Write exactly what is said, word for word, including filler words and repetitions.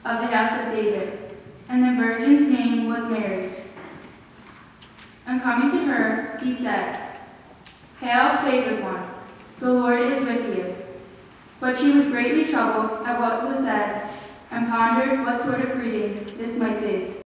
of the house of David, and the virgin's name was Mary. And coming to her, he said, Hail, favored one, the Lord is with you. But she was greatly troubled at what was said, and pondered what sort of greeting this might be.